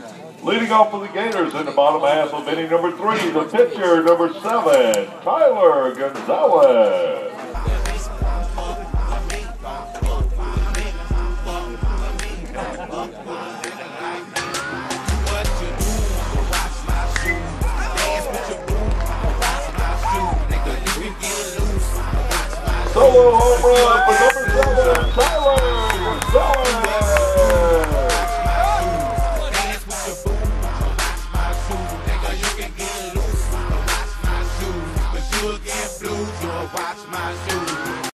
Leading off for the Gators in the bottom half of inning number 3, the pitcher, number 7, Tyler Gonzalez. Solo home run for number 7, Tyler Gonzalez.